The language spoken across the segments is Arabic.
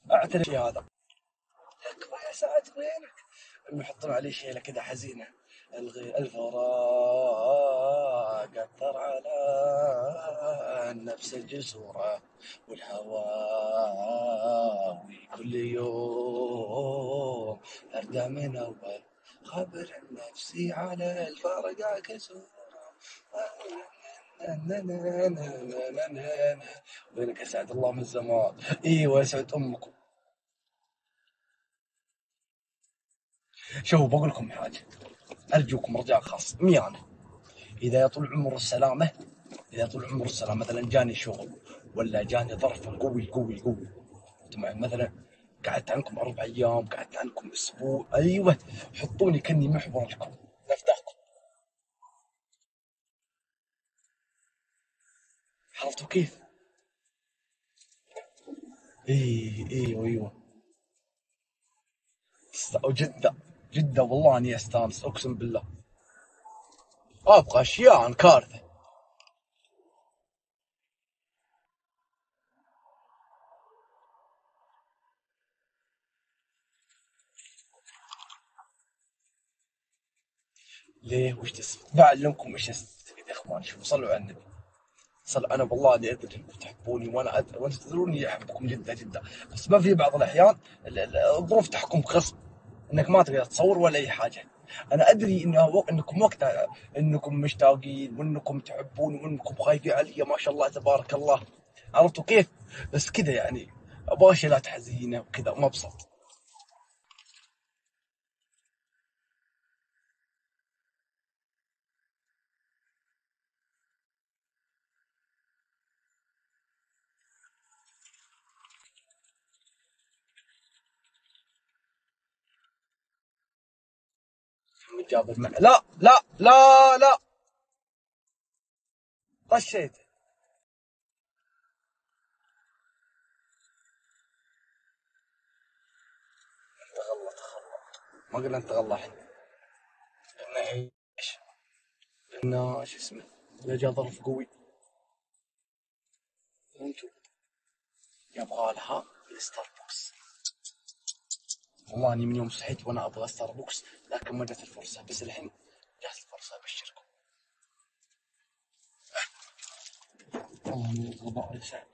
اعترف شيء هذا. اكبر يا سعد وينك؟ يحطون عليه شيله كذا حزينه. الفراق اثر على النفس الجسوره والهواوي كل يوم ارجع من اول خبر نفسي على الفرقة كسوره. وينك يا سعد الله من زمان. ايوه يسعد امكم. شوفوا بقول لكم حاجه، ارجوكم رجاء خاص ميانه. اذا يا طول عمر السلامه، اذا طول عمر السلامه مثلا جاني شغل ولا جاني ظرف قوي قوي قوي، مثلا قعدت عنكم 4 ايام، قعدت عنكم اسبوع، ايوه حطوني كاني محور لكم نفداكم. عرفتوا كيف؟ ايوه ايوه. جدة جدة والله اني استانس اقسم بالله. ابغى اشياء عن كارثة. ليه وش تستفيد؟ بعلمكم وش تستفيد يا اخوان. شوفوا صلوا على النبي. انا والله اني ادري انكم تحبوني وانا ادري وانتم تدرون اني احبكم جدا جدا، بس ما في بعض الاحيان الظروف تحكم غصب، انك ما تقدر تصور ولا اي حاجه. انا ادري انكم وقتها انكم مشتاقين وانكم تحبون وانكم خايفين علي ما شاء الله تبارك الله. عرفتوا كيف؟ بس كذا يعني ابغى شيلات حزينه وكذا مبسط. جاب لا لا لا لا. طشيت. ما قلنا انت غلط الحين. قلنا ايش؟ قلنا شو اسمه؟ اذا جاء ظرف قوي انتو يبغى لها الستاربكس. والله اني من يوم صحيت وانا ابغى ستاربكس، لكن ما جت الفرصه، بس الحين جات الفرصه ابشركم. والله من الغباء لسانك.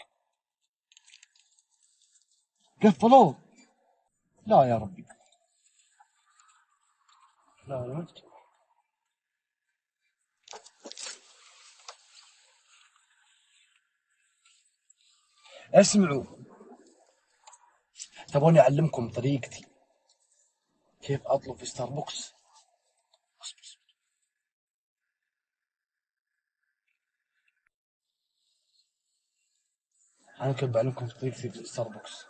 قفلوه. لا يا ربي. لا لا ما تجي. اسمعوا، تبوني اعلمكم طريقتي كيف اطلب في ستاربكس. انا كيف بعلمكم طريقتي في ستاربكس.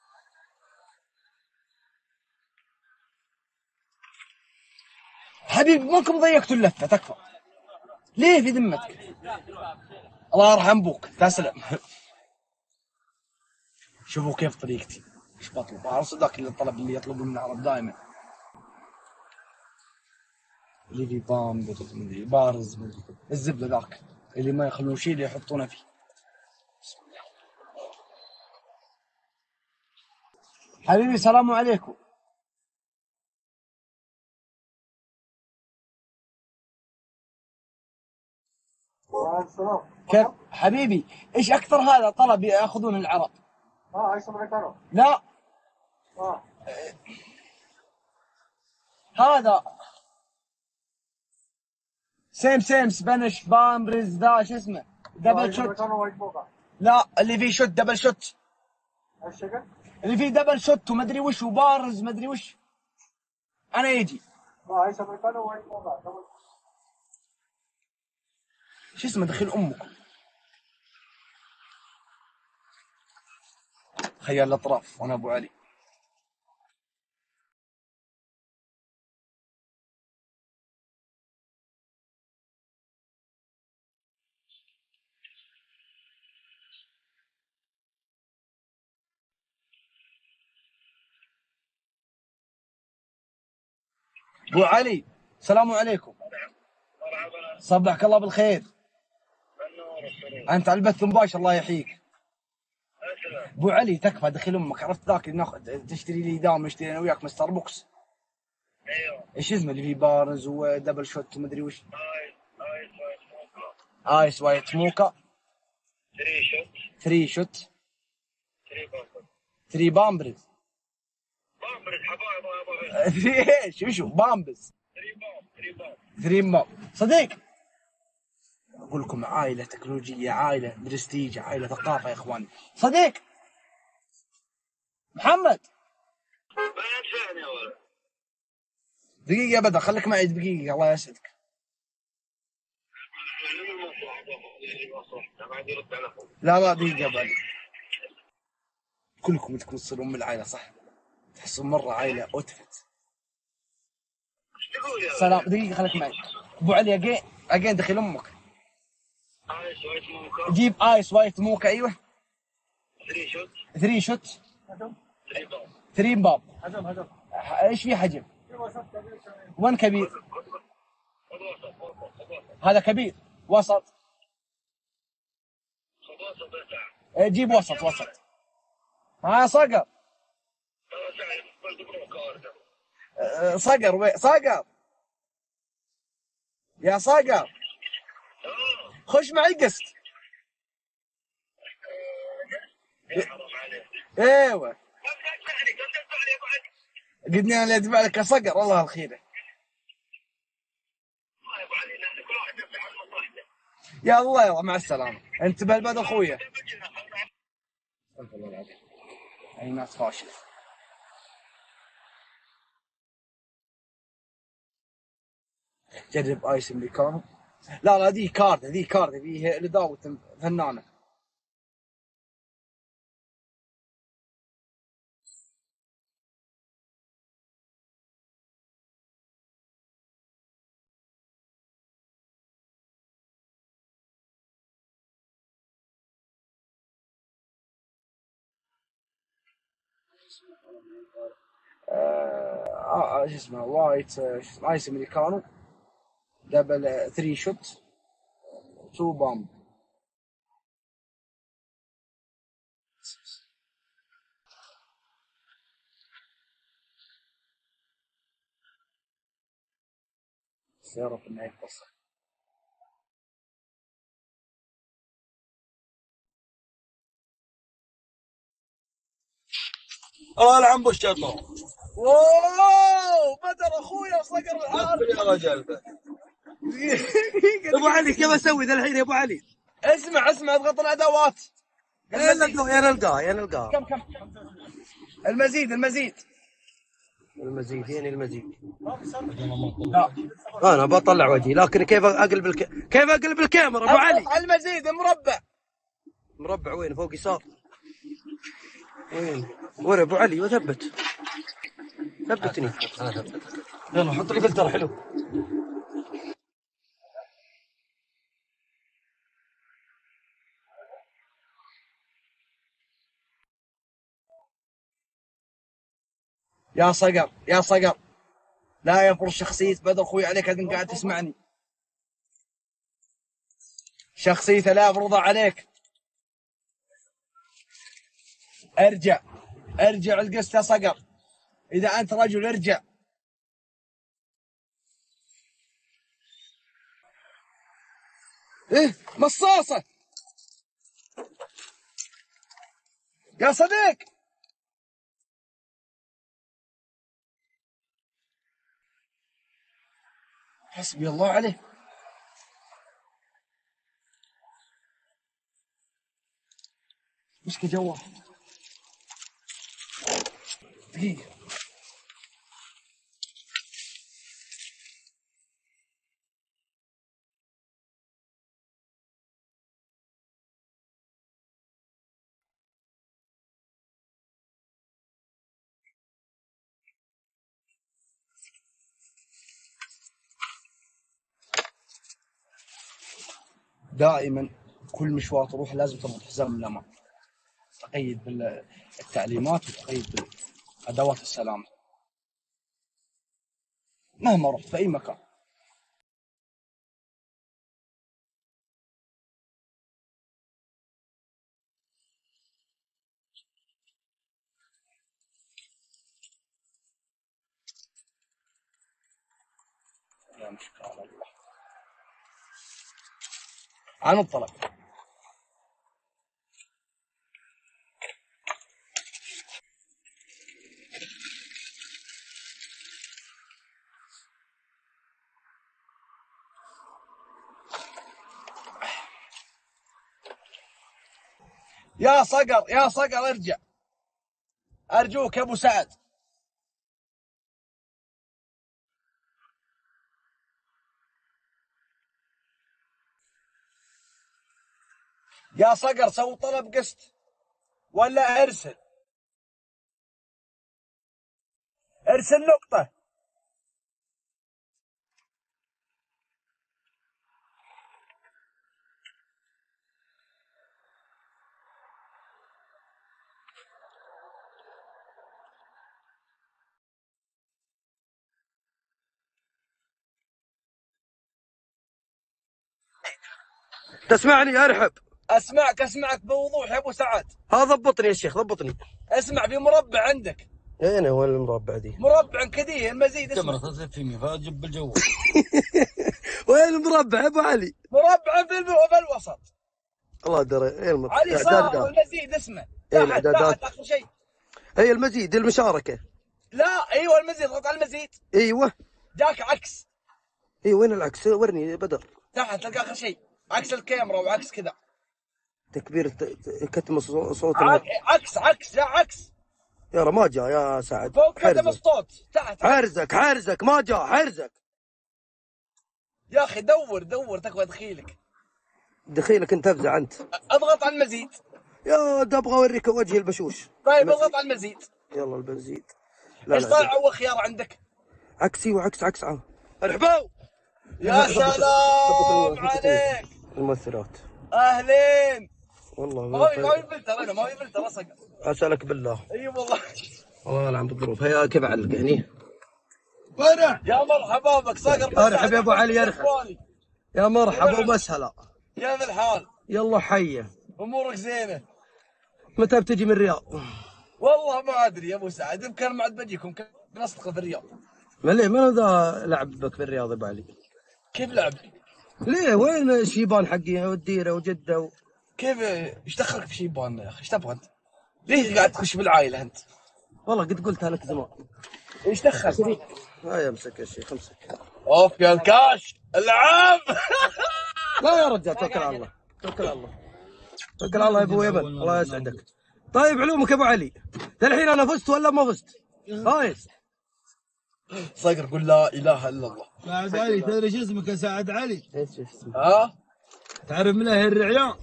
حبيبي ماكم ضيقتوا اللفه تكفى. ليه في ذمتك؟ الله يرحم ابوك تسلم. شوفوا كيف طريقتي. ايش بطلب؟ اعرف ذاك اللي الطلب اللي يطلبه من العرب دائما، اللي في بام مدري بارز مدري الزبده ذاك اللي ما يخلون شيء اللي يحطونه فيه. حبيبي السلام عليكم. كيف حبيبي؟ ايش اكثر هذا طلب ياخذون العرب؟ لا هذا سيم سبانيش بامبرز ذا شو اسمه دبل شوت. لا اللي فيه شوت دبل شوت، اللي فيه دبل شوت ومدري وش وبارز مدري وش. انا يجي شو اسمه دخيل امك. خيال الاطراف وانا ابو علي. ابو علي السلام عليكم. صبحك الله بالخير. انت على البث مباشر الله يحييك. ابو علي تكفى دخل امك، عرفت ذاك اللي ناخذ تشتري لي دام نشتري انا وياك من ستاربكس. ايوه. ايش اسمه اللي فيه بارز ودبل شوت ومدري وش. ايس وايت موكا. ايس وايت موكا. 3 شوت. 3 شوت. 3 بامبرز. 3 بامبرز. بامبرز حبايب ابو 3 ايش وشو بامبز. 3 بام 3 بام. 3 بام صديق. اقول لكم عائله تكنولوجيه، عائله برستيج، عائله ثقافه يا اخواني. صديق محمد ما يدفعني يا ولد. دقيقه ابدا خليك معي دقيقه الله يسعدك. لا لا دقيقه ابدا. كلكم تكونوا تصيرون من العائله صح؟ تحسون مره عائله اوتفت. سلام دقيقه خليك معي. ابو علي اجين دخل امك. ايس وايت موكا. جيب ايس وايت موكا. ايوه 3 شوت. 3 شوت. 3 بام. 3 باب. حجم. ايش في حجم؟ وين كبير؟ هذا كبير. وسط. جيب وسط وسط. صقر. صقر صقر يا صقر خش معي قسط. ايوه قدني انا اللي ادفع لك يا صقر الله الخيره. يا الله يلا مع السلامه انت بالبد اخويا. استغفر الله العظيم اي ناس فاشله. جرب ايس امريكانو. لا لا ذي كارد ذي كارد ذي لداوة فنانه. شو اسمه وايت ايس امريكانو دبل 3 شوت 2 بامب. سيارة في النهاية قصة. العنبوش شطه. اوه بدر اخويا صقر العار. يا رجال ابو علي كيف اسوي ذا الحين يا ابو علي؟ اسمع اضغط الادوات. يا نلقاه. كم المزيد فين المزيد؟ لا انا بطلع وجهي لكن كيف اقلب الكاميرا ابو علي؟ المزيد مربع وين فوق يسار؟ وين ابو علي وثبتني. يلا حط لي فلتر حلو. يا صقر لا يفرض شخصية بدر اخوي عليك. هذا قاعد تسمعني. شخصيته لا يفرضها عليك. ارجع القسط يا صقر. اذا انت رجل ارجع. مصاصة يا صديق. حسبي الله عليه. مسك جوال دقيقة. دائما كل مشوار تروح لازم تربط حزام الأمان. تقيد بالتعليمات وتقيد بأدوات السلامة مهما رحت في أي مكان. عن الطلب. يا صقر يا صقر ارجع، ارجوك يا ابو سعد. يا صقر سوي طلب قسط ولا ارسل نقطة. تسمعني ارحب؟ اسمعك بوضوح يا ابو سعد. ها ضبطني يا شيخ ضبطني. اسمع، في مربع عندك، اين وين المربع دي؟ مربع كذي المزيد اسمه. كاميرا تصير فيني فاجب بالجو. وين المربع يا ابو علي؟ مربع في الوسط. الله دري ايه على اليسار المزيد اسمه. ايه تحت الاعدادات اخر شيء. اي المزيد المشاركة. لا ايوه المزيد، اضغط على المزيد. ايوه جاك عكس. اي وين العكس؟ ورني يا بدر. تحت تلقى اخر شيء عكس الكاميرا وعكس كذا. تكبير كتم صوت عكس لا عكس. يا ما جاء يا سعد. فوق كتم الصوت تحت. حرزك ما جاء حرزك. يا اخي دور تكفى دخيلك. دخيلك انت افزع انت. اضغط على المزيد. يا ابغى اوريك وجهي البشوش. طيب اضغط على المزيد. يلا البنزيد. ايش طالع اول خيار عندك؟ عكسي وعكس ارحبوا. يا سلام عليك. الممثلات اهلين. والله ما هو فلتر، انا ما هو فلتر اصلا. اسالك بالله. اي والله. الله يلعن بالظروف. هيا كيف علق هني؟ وانا يا مرحبا بك صقر. ارحب يا ابو علي ارحب. يا مرحبا ومسهلا. كيف الحال؟ يلا حيه. امورك زينه؟ متى بتجي من الرياض؟ والله ما ادري يا ابو سعد، يمكن ما عاد بجيكم نصدق في الرياض. من ذا لعبك في الرياض يا ابو علي؟ كيف لعب؟ ليه وين الشيبان حقي والديره وجده كيف ايش دخلك في شيبان يا اخي؟ ايش تبغى انت؟ ليه قاعد تخش بالعائله انت؟ والله قد قلتها لك زمان. ايش دخل؟ هاي امسك يا شيخ امسك. اوف يا الكاش العاب. لا يا رجال توكل على الله. توكل على الله يا ابو يمن الله يسعدك. طيب علومك يا ابو علي، الحين انا فزت ولا ما فزت؟ فايز. صقر قول لا اله الا الله. سعد علي، تدري شو اسمك يا سعد علي؟ ايش اسمك؟ ها؟ تعرف من اهل الرعيان؟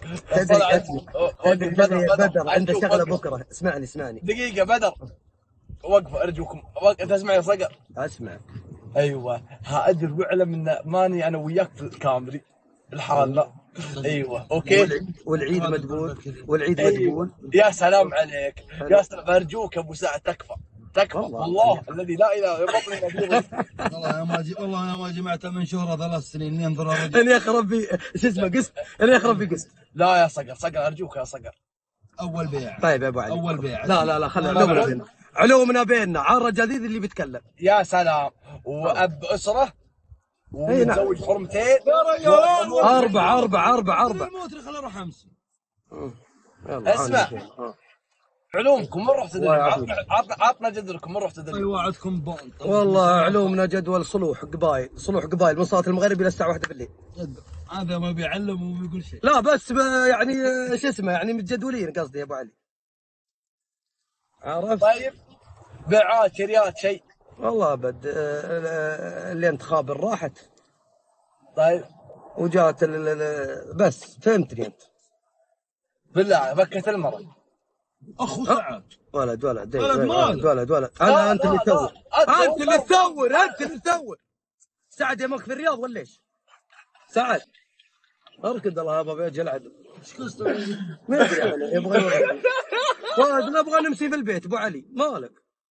تدري بدر عنده شغله بكره. اسمعني دقيقه بدر، وقفوا ارجوكم. انت اسمع يا صقر. اسمع. ايوه ها ادري واعلم ان ماني انا وياك في الكامري الحالة. ايوه اوكي. والعيد مدبول. يا سلام عليك. يا سلام ارجوك ابو سعد تكفى والله الذي لا اله الا والله انا ما جمعت من شهره 3 سنين ينظر الرجل. انا يخرب في شو اسمه قسط. لا يا صقر ارجوك يا صقر. اول بيع. طيب يا ابو علي. اول بيع. لا خلينا علومنا بيننا. عن الرجال اللي بيتكلم. يا سلام. واب اسره ومتزوج حرمتين. يا رجال 4 الموت خل اروح امس. اسمع علومكم من رحت تدري؟ عطنا جدولكم من رحت تدري؟ وعدكم بونط. والله علومنا جدول صلوح قبايل من صلاه المغرب الى الساعه 1 بالليل. هذا ما بيعلم وما بيقول شيء. لا بس يعني شو اسمه يعني متجدولين قصدي يا ابو علي. عرفت؟ طيب بيعات شريات شيء؟ والله ابد اللي انتخاب راحت. طيب وجات بس فهمتني انت. بالله بكت المرة. اخو سعد. ولد ولد انا انت اللي تثور. سعد يمك في الرياض ولا ايش؟ سعد اركض الله يابا بيجي العب. ايش قصته؟ ما ادري انا يبغى ولد نبغى نمسي في البيت ابو علي مالك.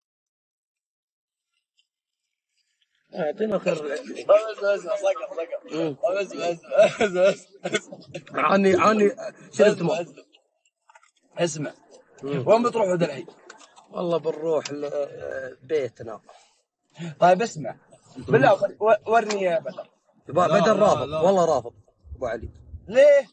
اعطينا خير. بس عني شو اسمع وين بتروحوا الحين؟ والله بنروح بيتنا. طيب اسمع بالله ورني يا بدر. بدر رافض والله رافض ابو علي. ليه؟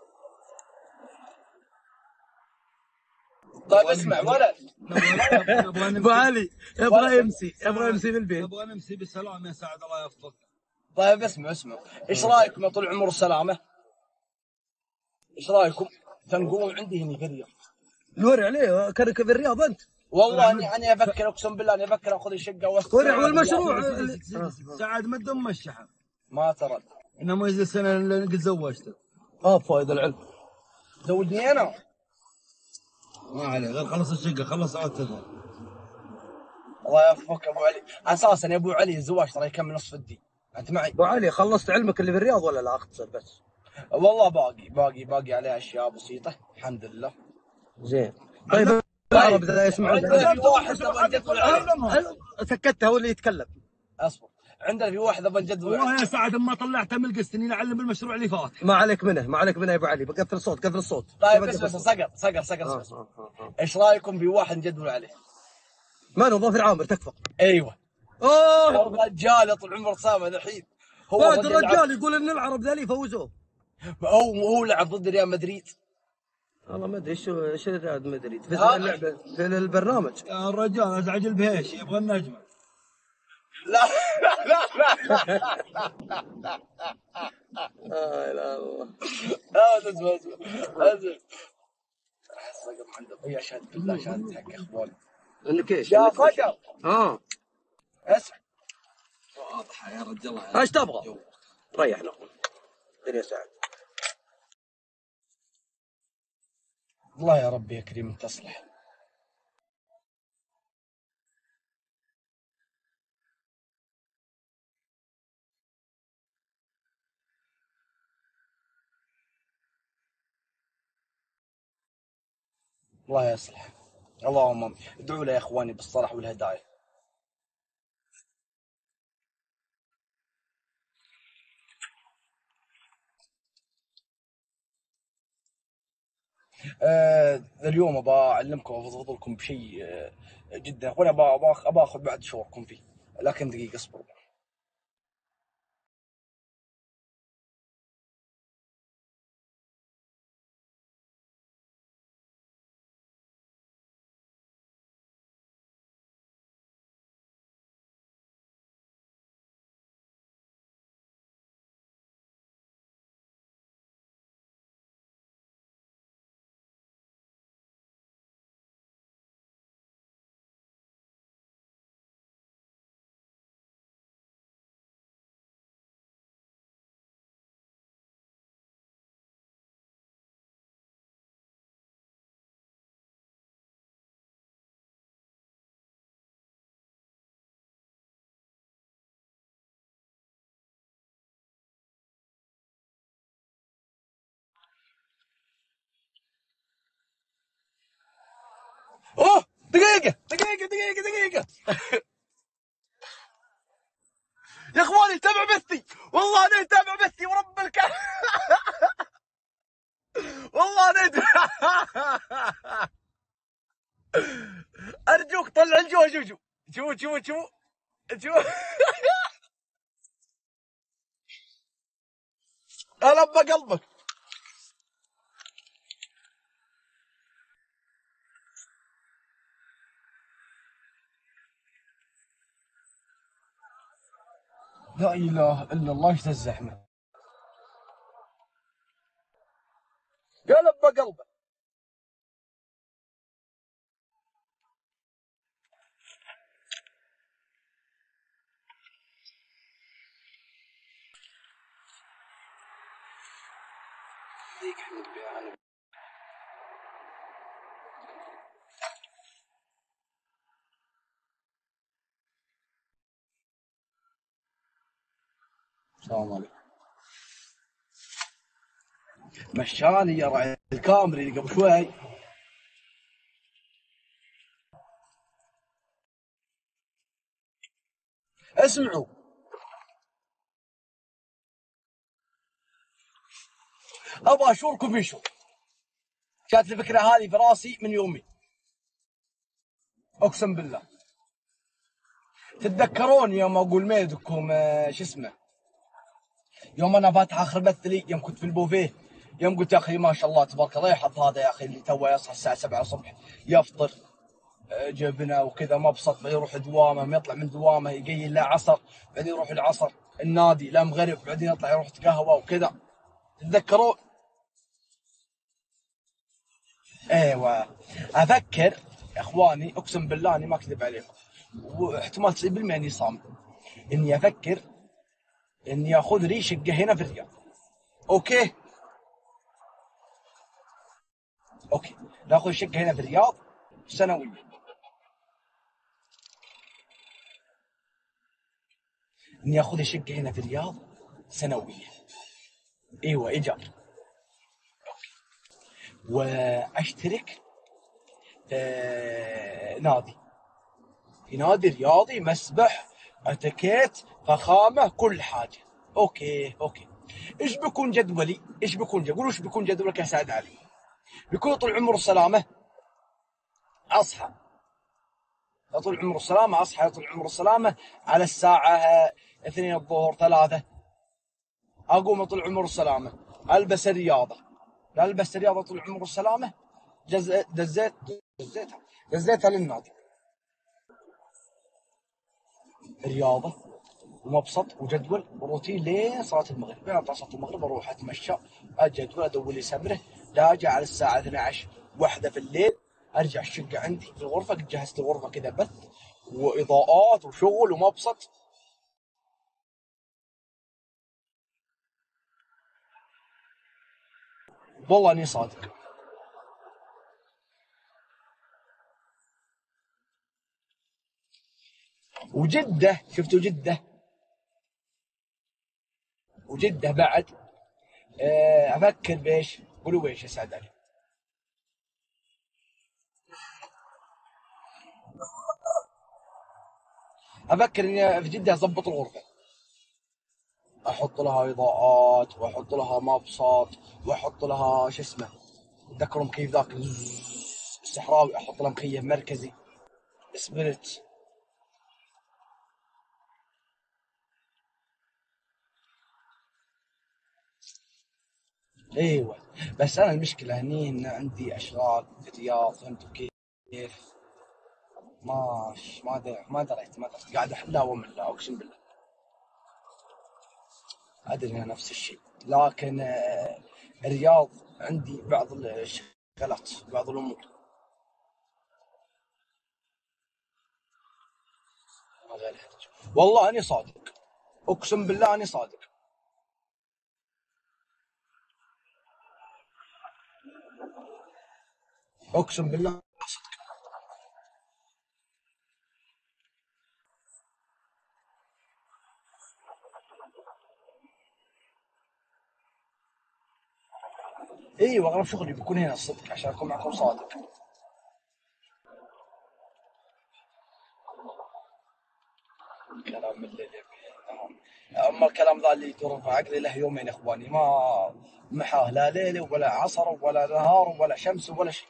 طيب اسمع ولد. ابو علي يبغى يمسي بالبيت. نبغى نمسي بالسلام يا سعد الله يوفقك. طيب اسمع ايش رايكم يا طول العمر والسلامه؟ ايش رايكم تنقلون عندي هنا في الرياض؟ الورع ليه؟ كانك في الرياض انت؟ والله اني افكر اقسم بالله اني افكر اخذ الشقه ورع والمشروع سعد ما تدم الشحن. ما ترى انما اذا السنه اللي قد زوجته. فايد العلم. زوجني انا. ما عليه غير خلص الشقه خلص عاد تذهب. الله يوفقك ابو علي، اساسا يا ابو علي الزواج ترى يكمل نصف الدين، انت معي؟ ابو علي خلصت علمك اللي في الرياض ولا لا اختصر بس؟ والله باقي عليها اشياء بسيطه الحمد لله. زين. طيب العرب اذا يسمعون في واحد سكتها هو اللي يتكلم. اصبر، عندنا في واحد ابى نجدد. والله يا سعد اما طلعته من القسط اني اعلم بالمشروع اللي فات. ما عليك منه يا ابو علي، بقفل الصوت. طيب بس صقر. ايش رايكم في واحد نجدول عليه؟ من هو ظافر عامر تكفى؟ ايوه. الرجال يا طول العمر سامع الحين. فهد الرجال يقول ان العرب ذا اللي فوزوه. هو لعب ضد ريال مدريد. والله ما ادري ايش ريال مدريد في اللعبه في البرنامج. يا الرجال ازعج البهيش يبغى النجمه. لا لا الله. اسمع صقر عند يا شهد بالله شهد حق اخواني. انك ايش؟ يا صقر. اسمع. واضحه يا رجال. ايش تبغى؟ ريحنا الدنيا سعد. الله يا ربي يا كريم تصلح. الله يصلح. اللهم ادعوا له يا اخواني بالصلاح والهدايه. اليوم ابى اعلمكم وافضل لكم بشيء جدا، وانا ابى اخذ بعد شوركم فيه، لكن دقيقه اصبروا. اوه دقيقة يا اخواني تابع بثي، والله انا تابع بثي ورب الكعبة. والله انا ارجوك طلع الجو. شو البى قلبك. لا اله الا الله ايش الزحمه. قلبه. السلام عليكم. مشاني يا رعي الكامري اللي قبل شوي. اسمعوا، ابغى اشوركم في شو. جات الفكره هذه في راسي من يومي، اقسم بالله. تتذكرون يوم اقول ميدكم شو اسمه، يوم انا فاتح اخر بث لي يوم كنت في البوفيه يوم قلت يا اخي ما شاء الله تبارك الله يحظ هذا يا اخي اللي توه يصحى الساعه 7 الصبح يفطر جبنه وكذا مبسط، يروح دوامه، ما يطلع من دوامه يقيل له عصر، بعدين يروح العصر النادي لا مغرب، بعدين يطلع يروح قهوه وكذا. تتذكرون؟ ايوه. افكر يا اخواني اقسم بالله اني ما اكذب عليكم، واحتمال 90% اني صامت، اني افكر اني اخذ لي شقه هنا في الرياض. اوكي اوكي، ناخذ شقه هنا في الرياض سنويا. اني اخذ شقه هنا في الرياض سنويا، ايوه ايجار، واشترك نادي، في نادي رياضي، مسبح، اتيكيت، فخامه، كل حاجه. اوكي اوكي. ايش بيكون جدولي؟ ايش بيكون جدولي؟ قولوا ايش بيكون جدولك يا سعد علي؟ بيكون طول العمر والسلامه اصحى، طول العمر والسلامه اصحى، طول العمر والسلامه على الساعه 2 الظهر 3، اقوم طول العمر والسلامه البس الرياضه، البس الرياضه طول العمر والسلامه، دزيتها للنادي، رياضه ومبسط وجدول وروتين لين صلاه المغرب. بعد صلاه المغرب اروح اتمشى، الجدول ادور لي سمره، لا اجي على الساعه 12 1 في الليل ارجع الشقه عندي في الغرفه، قد جهزت الغرفه كذا بث واضاءات وشغل ومبسط. والله اني صادق. وجده، شفتوا جده؟ وجده بعد افكر بايش؟ قولوا بايش يا سعد علي؟ افكر اني في جده اضبط الغرفه، احط لها اضاءات واحط لها مبسط واحط لها شو اسمه، تذكروا مكيف ذاك الصحراوي، احط له مكيف مركزي سبيريت. ايوه. بس انا المشكله هني ان عندي اشغال في الرياض، فهمتوا كيف؟ ما دريت قاعد احلها واملها اقسم بالله. ادري انها نفس الشيء، لكن الرياض عندي بعض الشغلات، بعض الامور ما غير يحتاج. والله اني صادق، اقسم بالله اني صادق. اقسم بالله. ايوه اغلب شغلي بيكون هنا الصدق عشان اكون معكم صادق. كلام الليل يبي. اما الكلام ذا اللي يدور في عقلي له يومين يا اخواني، ما محاه لا ليل ولا عصر ولا نهار ولا شمس ولا شيء.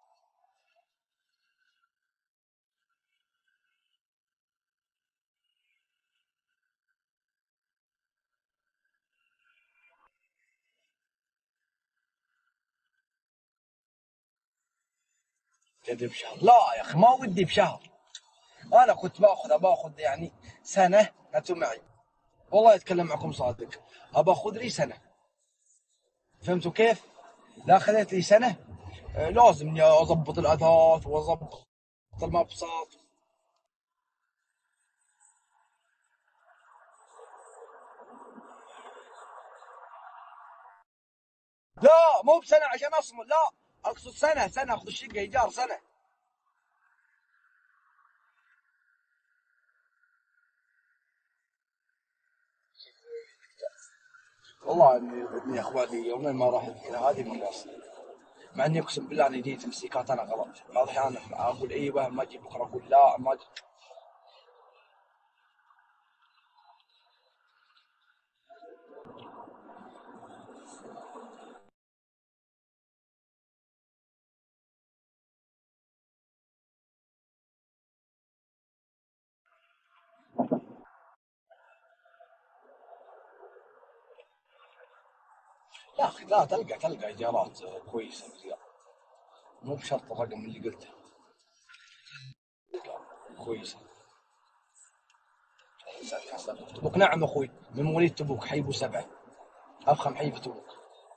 تدري بشهر؟ لا يا اخي ما ودي بشهر. انا كنت باخذ يعني سنه، انتم معي والله اتكلم معكم صادق، ابى اخذ لي سنه، فهمتوا كيف؟ لا خذيت لي سنه لازم اني اضبط الاثاث واضبط المبسط. لا مو بسنه عشان اصمل، لا اقصد سنه اخذ الشقه ايجار سنه. والله اني يا اخواني يومين ما راح كذا هذه من راسي، مع اني اقسم بالله اني جيت تمسيكات انا غلط، بعض الاحيان اقول ايوه ما اجي بكره، اقول لا ما أجي. يا اخي لا، تلقى ايجارات كويسه بالرياض، مو بشرط الرقم اللي قلته، كويسه. تبوك نعم اخوي، من مواليد تبوك، حي ابو سبعه، افخم حي في تبوك.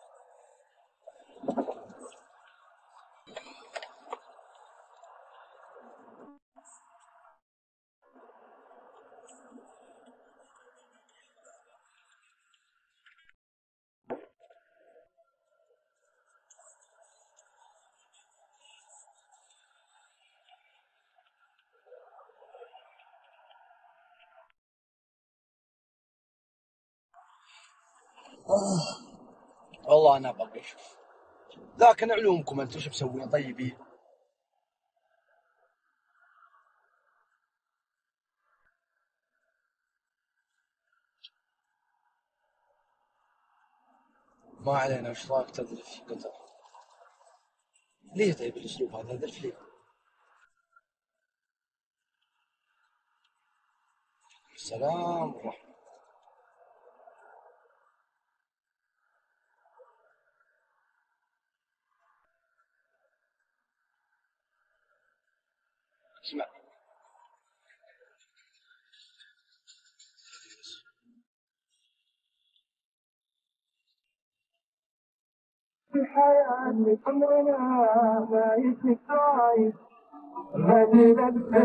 والله انا باقي اشوف، لكن علومكم انتم شو مسوين طيبين؟ ما علينا. وش رايك تدري في قطر؟ ليه طيب الاسلوب هذا؟ ذلف ليه؟ السلام ورحمة. اسمع، الحياة عمرنا ما يتقايد مدينة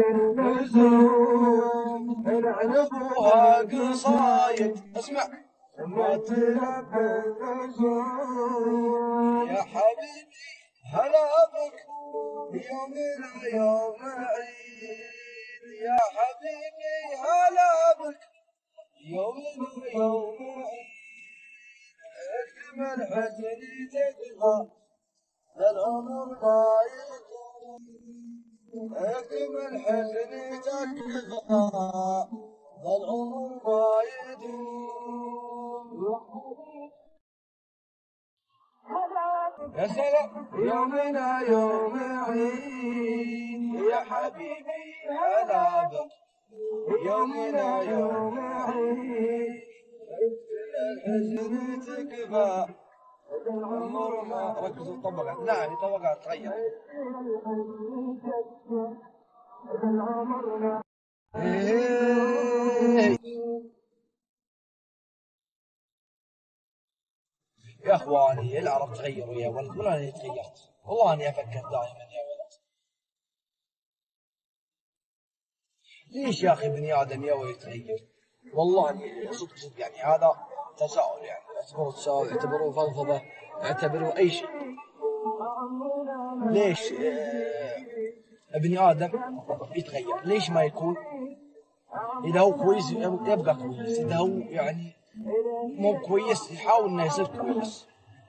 النجوم العنبوها قصايد. اسمع، مدينة النجوم يا حبيبي هلا بك، يومنا يوم عيد. يا حبيبي هلا بك، يومنا يوم عيد. اكتمل حزني تكفى، العمر ما يدوم. اكتمل حزني تكفى، العمر ما يدوم. يا سلام، يومنا يوم عيد. يا حبيبي هلا بك، يومنا يوم عيد. الحزن تكفى، العمر ما. ركزوا طبقات، نعم طبقات تغير. إيه. يا اخواني العرب تغيروا يا ولد، ولا اني تغيرت، والله اني افكر دائما يا ولد. ليش يا اخي بني ادم يا ولد يتغير؟ والله اني صدق صدق يعني هذا تساؤل، يعني اعتبروه تساؤل، اعتبروه فضفضه، اعتبروه اي شيء. ليش ابن ادم يتغير؟ ليش ما يكون؟ اذا هو كويس يبقى كويس، اذا هو يعني مو كويس يحاول انه يصير كويس.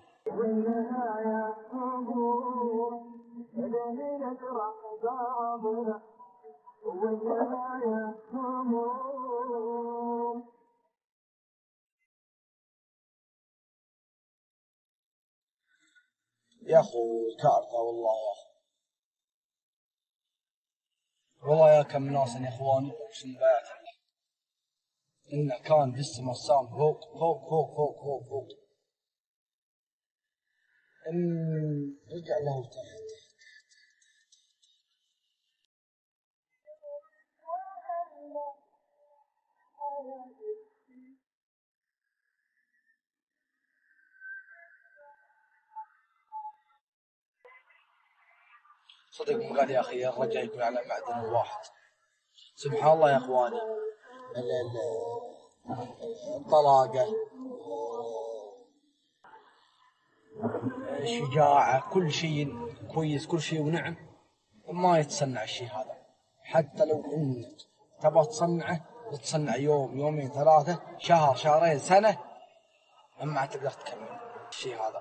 يا اخو كارثه والله يا اخو، والله يا كم ناس يا اخواني اقسم بالله انه كان في السماء السام فوق فوق فوق فوق فوق فوق، ان رجع له تحت. صدق من قال يا اخي الرجاء يكون على معدن واحد. سبحان الله يا اخواني، الطلاقه، الشجاعه، كل شيء كويس، كل شيء ونعم، ما يتصنع الشيء هذا. حتى لو انك تبغى تصنعه، تصنع يوم يومين ثلاثه شهر شهرين سنه، ما تقدر تكمل الشيء هذا.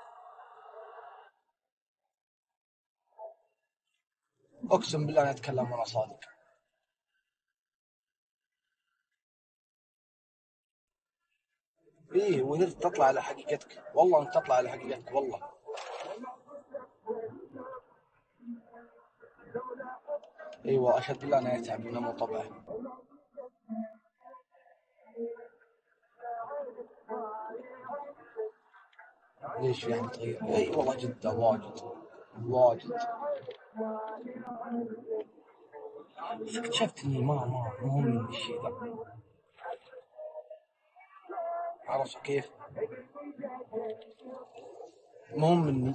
اقسم بالله انا اتكلم وانا صادق. ايه، واذا تطلع على حقيقتك، والله انت تطلع على حقيقتك والله. ايوه اشهد بالله انه يتعب منه مو طبعه. ليش يعني تغير؟ اي والله جدة واجد واجد. بس اكتشفت اني ما هو مني الشيء ذا. عرفت كيف؟ ما هو مني.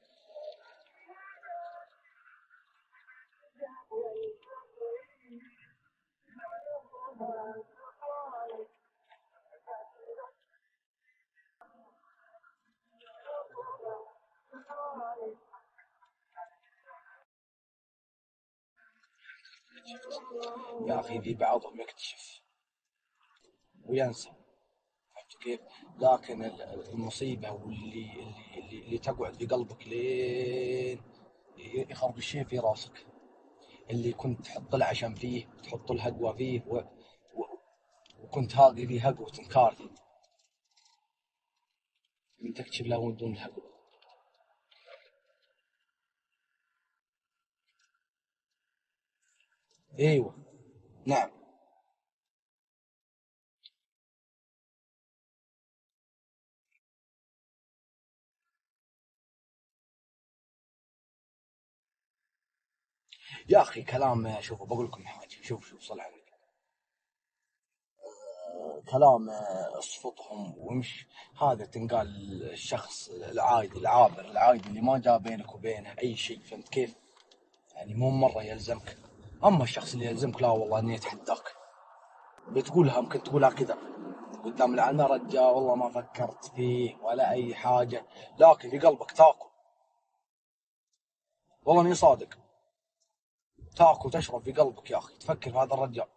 يا اخي في بعضهم يكتشف وينسى. عرفت كيف؟ لكن المصيبة واللي تقعد في قلبك لين يخرب الشيء في راسك، اللي كنت تحط العشم فيه وتحط الهقوة فيه وكنت هاقي فيه هقوة انكارثي، من تكتشف له من دون الهقوة. ايوه نعم. يا اخي كلام، شوفوا بقول لكم حاجة، شوف صل على النبي. كلام اصفطهم وامش، هذا تنقال الشخص العادي العابر العادي اللي ما جاء بينك وبينه اي شيء، فهمت كيف؟ يعني مو مرة يلزمك. اما الشخص اللي يلزمك لا والله اني اتحداك، بتقولها ممكن تقولها كذا قدام العلماء، رجال والله ما فكرت فيه ولا اي حاجة، لكن في قلبك تاكل. والله اني صادق، تاكل تشرب في قلبك يا اخي، تفكر في هذا الرجال.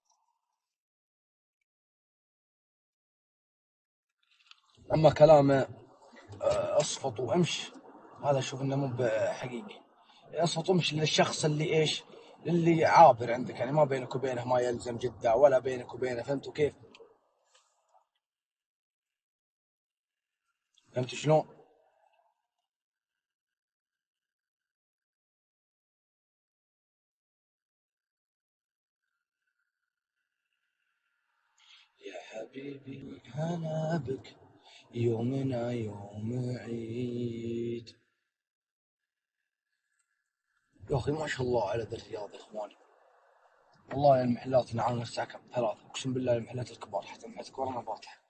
اما كلامه اصفط وامش، هذا اشوف انه مو بحقيقي. اصفط وامش للشخص اللي ايش، اللي عابر عندك، يعني ما بينك وبينه ما يلزم جدة ولا بينك وبينه، فهمتوا كيف؟ فهمتوا شلون؟ يا حبيبي هلا بك، يومنا يوم عيد. يا اخي ما شاء الله على ذا الرياض يا اخواني، والله المحلات نعانون الساعة كم 3، اقسم بالله المحلات الكبار حتى المحلات الكبار ما فاتحة.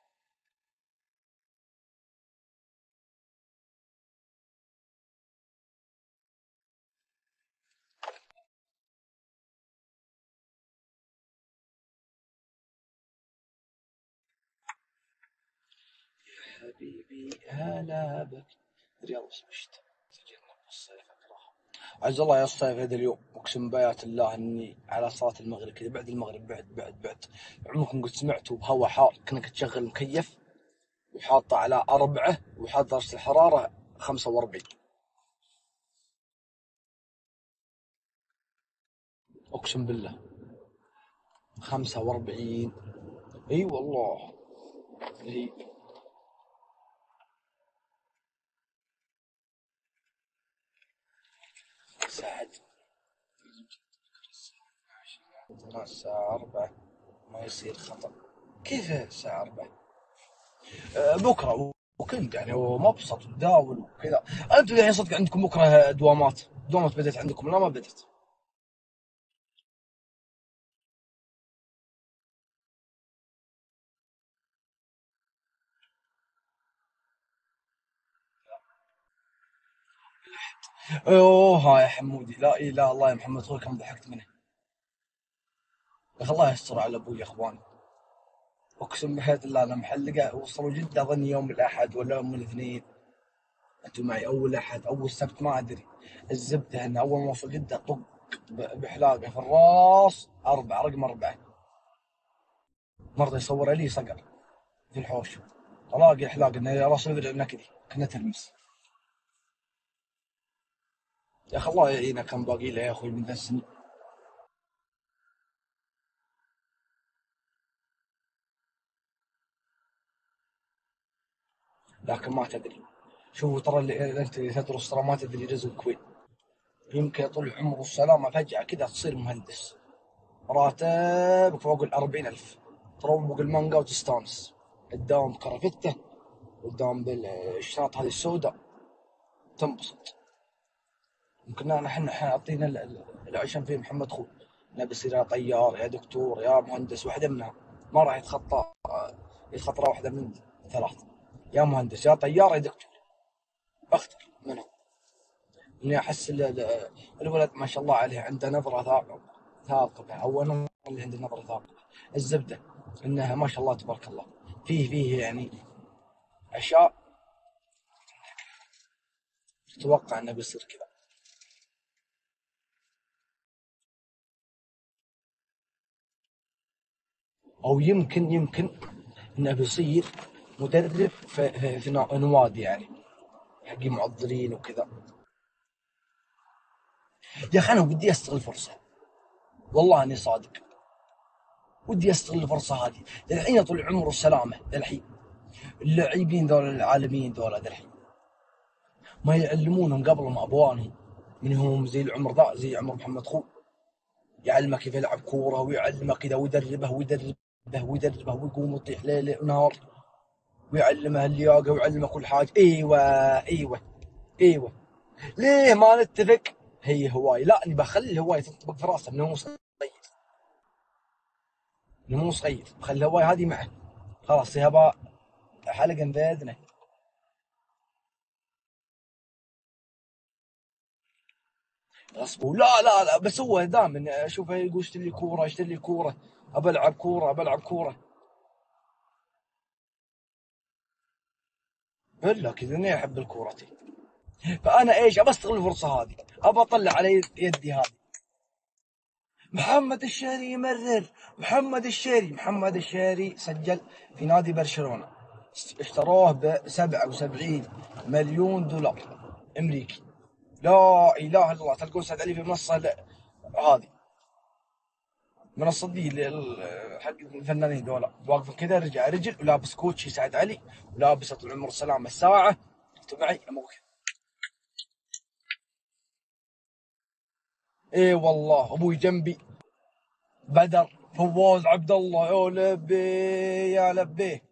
حبيبي هلا بك. رياض بس الشتاء سجلنا بالصيف اكرهها. عز الله يا الصيف هذا اليوم، اقسم بآيات الله اني على صلاة المغرب كذا بعد المغرب بعد عمركم قد سمعتوا بهواء حار كأنك تشغل مكيف وحاطه على 4 وحاط درجة الحرارة 45. اقسم بالله 45. اي والله. اي ساعد الساعة 4 ما يصير خطأ. كيف الساعة 4؟ بكرة وكنت يعني ومبسط وتداول وكذا. أنتم يعني صدق عندكم بكرة دوامات بدأت عندكم لا ما بدأت؟ أوه يا حمودي، لا إله إلا الله يا محمد، طول كم ضحكت منه يا أخي، الله يستر على أبوي يا إخوان. أقسم بحياة الله أنا محلقة وصلوا جدة أظني يوم الأحد ولا يوم الاثنين. أنتم معي أول أحد أول سبت ما أدري. الزبدة أن أول ما وصل جدة طق بحلاقة في الراس 4 رقم 4. مرضى يصور لي صقر في الحوش، ألاقي حلاقة إن راس صدري نكدي كنا تلمس. يا أخي الله يعينك، كم باقي له يا أخوي من ذا السن. لكن ما تدري، شوفوا ترى اللي أنت تدرس ترى ما تدري رزقك وين. يمكن طول عمره السلامة فجأة كذا تصير مهندس، راتب فوق 40,000، تروق المانجا وتستانس، تداوم كرفتة قدام بالشنط هذه السوداء تنبسط. يمكن احنا عطينا العشم في محمد خوي، نبي يصير يا طيار يا دكتور يا مهندس، واحدة منها ما راح يتخطى واحدة من ثلاث، يا مهندس يا طيار يا دكتور، اختر منهم. اني احس الولد ما شاء الله عليه عنده نظرة ثاقبة، او انا اللي عنده نظرة ثاقبة. الزبدة انها ما شاء الله تبارك الله فيه يعني اشياء تتوقع انه بيصير كذا. او يمكن انه بيصير مدرب في نوادي يعني حق معضلين وكذا. يا اخي انا ودي استغل الفرصه، والله اني صادق، ودي استغل الفرصه هذه. الحين طول العمر والسلامه، الحين اللاعبين ذول العالميين ذولا الحين ما يعلمونهم قبل ما ابوانهم من هم زي العمر ذا، زي عمر محمد خو، يعلمه كيف يلعب كوره ويعلمه كذا ويدربه ويقوم يطيح ليل ونهار ويعلمه اللياقه ويعلمه كل حاجه. ايوه ليه ما نتفق؟ هي هواي، لا اني بخلي الهوايه تنطبق في راسه من هو صغير، من هو صغير بخلي الهوايه هذه معه، خلاص يابا حلقا باذنه. غصبه لا بس هو دائما اشوفه يقول اشتري لي كوره، ابى العب كوره. الا كذا اني احب الكوره، فانا ايش ابى استغل الفرصه هذه، ابى اطلع على يدي هذه. محمد الشهري يمرر، محمد الشهري سجل في نادي برشلونة، اشتروه ب77 مليون دولار امريكي. لا اله الا الله، تلقون سعد علي في منصة هذه، منصة دي حق الفنانين دولار، واقف كذا رجع رجل ولابس كوتشي سعد علي ولابس طول العمر السلامة الساعة، انتم معي اموك. اي والله ابوي جنبي بدر فواز عبد الله، يا لبيه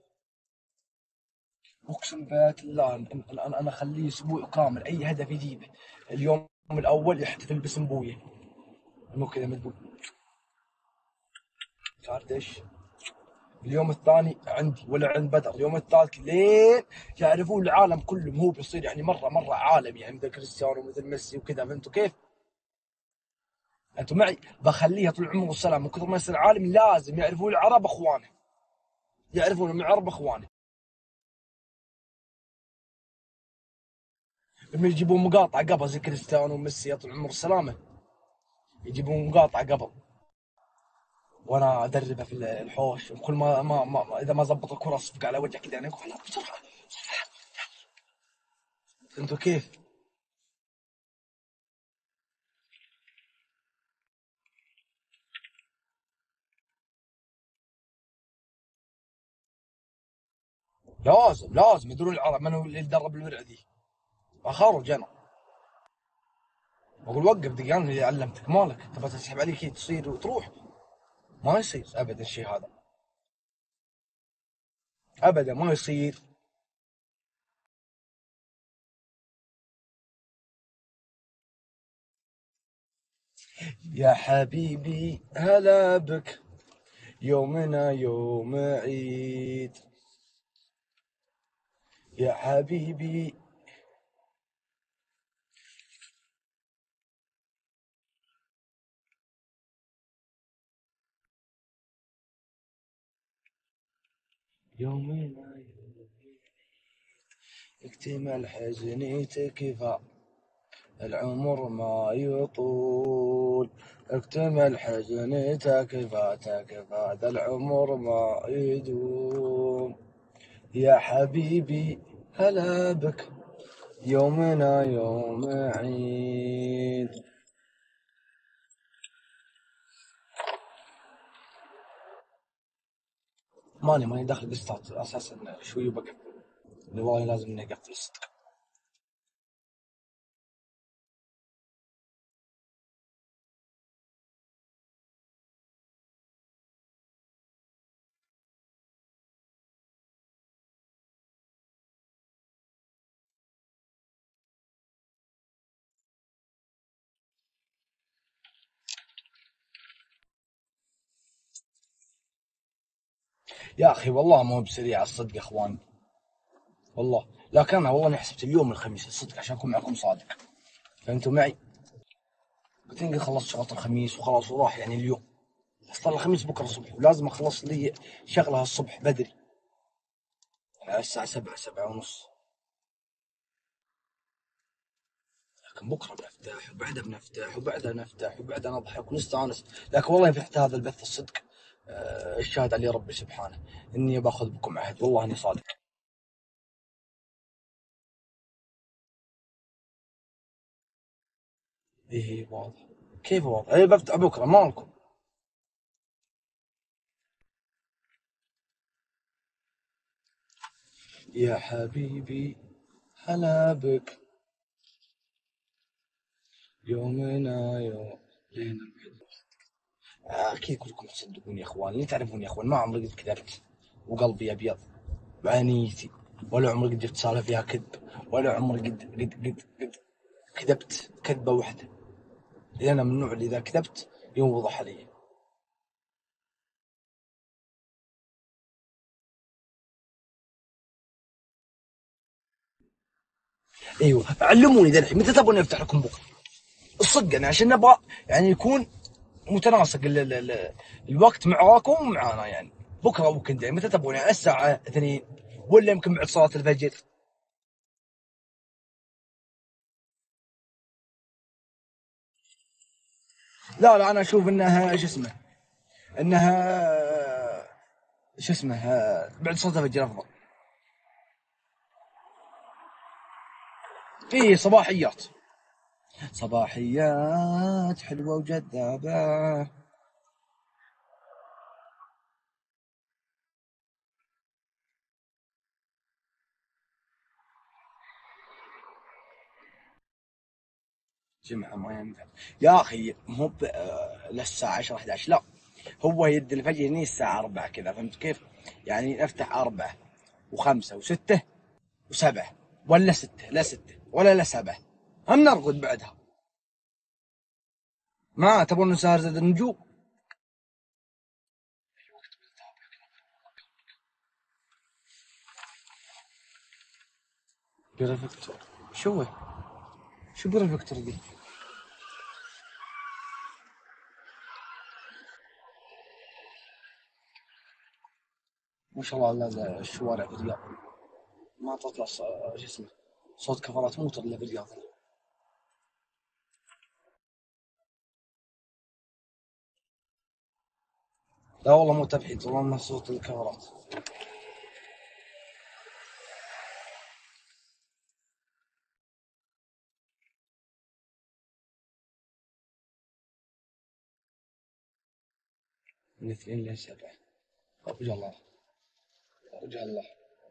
اقسم بالله انا اخليه اسبوع كامل اي هدف يجيبه. اليوم الاول يحتفل باسم ابويه، مو كذا مدبول، عرفت ايش؟ اليوم الثاني عندي ولا عند بدر، اليوم الثالث لين يعرفون العالم كله هو بيصير يعني مره عالمي، يعني مثل كريستيانو ومثل ميسي وكذا، فهمتوا كيف؟ انتم معي؟ بخليها طول العمر والسلام، من كثر ما يصير عالمي لازم يعرفون العرب اخوانه، يعرفون من العرب اخوانه. لما يجيبون مقاطعه قبل زي كريستيانو وميسي طول العمر السلامه، يجيبون مقاطعه قبل وانا ادربه في الحوش، وكل ما اذا ما زبط الكره اصفق على وجهه كذا، يعني اقول بسرعه. فهمتوا كيف؟ لازم يدرون العرب من هو اللي يدرب الورع ذي. اخرج انا اقول وقف دقيقه، انا اللي علمتك، مالك تبغى تسحب عليك تصير وتروح؟ ما يصير ابدا الشيء هذا، ابدا ما يصير. يا حبيبي هلا بك، يومنا يوم عيد، يا حبيبي. يومنا اكتمل حزني تكفى، العمر ما يطول، اكتمل حزني تكفى ذا العمر ما يدوم. يا حبيبي هلا بك، يومنا يوم عيد. ماني داخل قسطات اساسا، شوي وبقفل، نواي لازم نقفل الصدق. يا اخي والله ما هو بسريع الصدق يا اخوان، والله. لكن انا والله اني حسبت اليوم الخميس الصدق عشان اكون معكم صادق، فانتم معي. قلت اني خلصت شغله الخميس وخلاص وراح يعني اليوم، بس ترى الخميس بكره الصبح ولازم اخلص لي شغله الصبح بدري على الساعه 7 7:30. لكن بكره بنفتح وبعدها بنفتح وبعدها نفتح وبعدها نضحك ونستانس. لكن والله فتحت هذا البث الصدق الشاهد علي ربي سبحانه اني باخذ بكم عهد، والله اني صادق. ايه واضح. كيف واضح؟ ايه بفتح بكره مالكم. يا حبيبي هلا بك يومنا يوم لينا اكيد كلكم تصدقوني يا اخوان، اللي تعرفوني يا اخوان ما عمري قد كذبت وقلبي ابيض وعنيتي، ولا عمري قد جبت سالفه فيها كذب، ولا عمري قد كذبت كذبه واحده. لأن انا من النوع اللي اذا كذبت ينوضح علي. ايوه علموني ذا الحين متى تبغوني افتح لكم بكره؟ الصدق انا عشان نبغى يعني يكون متناسق الوقت معاكم ومعانا يعني. بكره ويكند يعني متى تبغون؟ يعني الساعه 2 ولا يمكن بعد صلاه الفجر؟ لا انا اشوف انها شو اسمه، انها شو اسمه بعد صلاه الفجر افضل. ايه صباحيات، صباحيات حلوه وجذابه. جمعة ما ينفع يا أخي، مو للساعة 10 11 لا، هو يد الفجر هني الساعة 4 كذا، فهمت كيف؟ يعني نفتح 4 و5 و6 و7 ولا 6 لا 6 ولا لا 7 هم نرقد بعدها. ما تبون نسهر زاد النجوم؟ بيرفكتور شو بيرفكتور دي؟ ما شاء الله لا الشوارع في الرياض ما تطلع شو اسمه صوت كفرات موتر الا بالرياض. لا والله مو تبحيث، والله ما صوت الكفرات. من 2 ل 7 ارجع الله ارجع الله.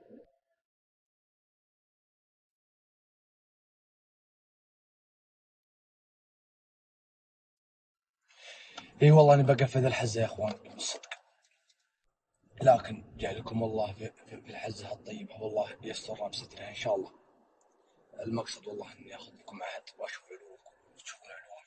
اي والله اني بقفل الحزه يا اخوان صدق، لكن جعلكم الله في الحزه الطيبه، والله يسترها بسترها ان شاء الله. المقصد والله اني اخذ لكم عهد واشوف علومكم وتشوفون علومي.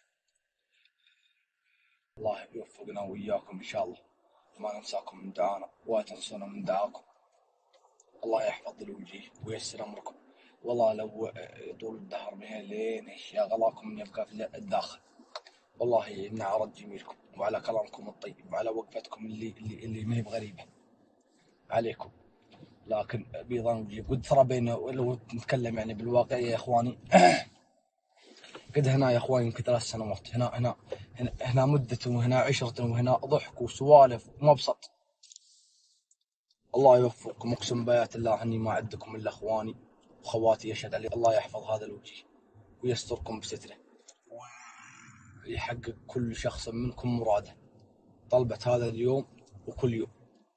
الله يوفقنا وإياكم إن شاء الله، ما ننساكم من دعانا ولا تنسونا من دعاكم. الله يحفظ الوجيه وييسر أمركم. والله لو طول الدهر من لين يا غلاكم من يبقى في الداخل. والله إن عرض جميلكم وعلى كلامكم الطيب وعلى وقفتكم اللي ما هي بغريبة عليكم. لكن بيضان وجيه قد ترى بينه لو نتكلم يعني بالواقعية يا إخواني قد هنا يا اخواني يمكن 3 سنوات، هنا مدة وهنا عشرة وهنا ضحك وسوالف ومبسط. الله يوفقكم، اقسم بآيات الله اني ما عندكم الا اخواني وخواتي يشهد علي. الله يحفظ هذا الوجه ويستركم بستره ويحقق كل شخص منكم مراده طلبة هذا اليوم وكل يوم.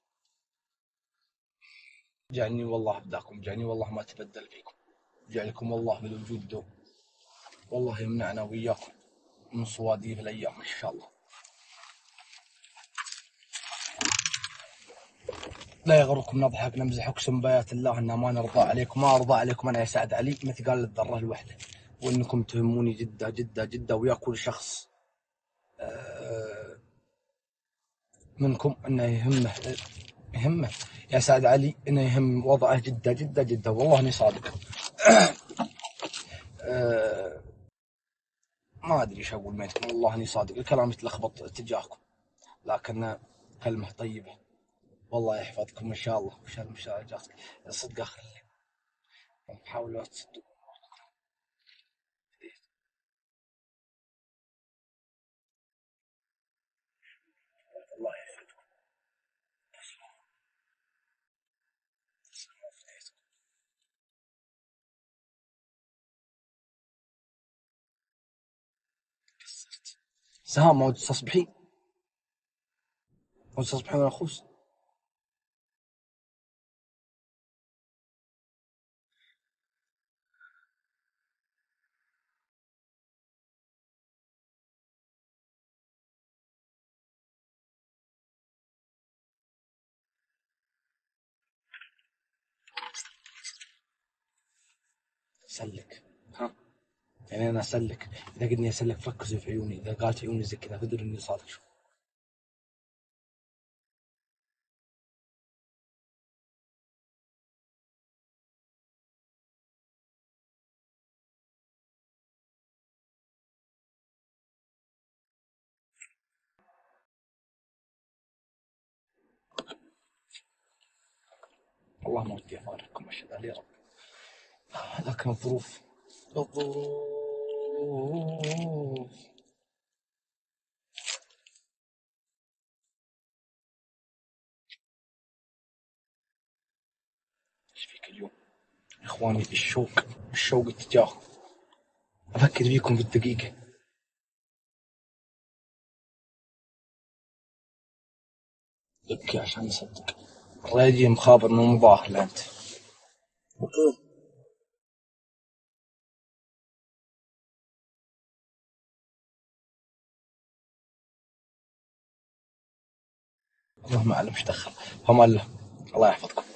جعلني والله فداكم، جعلني والله ما تبدل فيكم، جعلكم والله بالوجود دوم. والله يمنعنا وإياكم من صواديف الأيام إن شاء الله. لا يغركم نضحك نمزح، اقسم بآيات الله ان ما نرضى عليكم، ما ارضى عليكم انا يا سعد علي مثقال الذره الوحده، وانكم تهموني جدا جدا جدا، ويا كل شخص منكم انه يهمه يهمه يا سعد علي، انه يهم وضعه جدا جدا جدا، والله اني صادق. ما ادري ايش اقول بينكم، والله اني صادق، الكلام يتلخبط تجاهكم، لكن كلمه طيبه، والله يحفظكم ان شاء الله، وش المشاهد صدق اخر الليل، حاولوا تصدقوا. الله يحفظكم. سهام ما تصبحين، ما تصبحين ولا خوس. سلك، ها يعني انا اسلك، اذا قلني اسلك فكسوا في عيوني، اذا قالت عيوني زي كذا فدر اني صادق. شو والله ما ودي افارقكم اشهد عليه رب، لكن الظروف، الظروف. ايش فيك اليوم يا اخواني؟ الشوق اتجاهكم، افكر فيكم بالدقيقه. ابكي عشان اصدق، الراديو مخابر انه مو ظاهر لا انت. اللهم اعلم ايش دخل، فما الله، الله يحفظكم.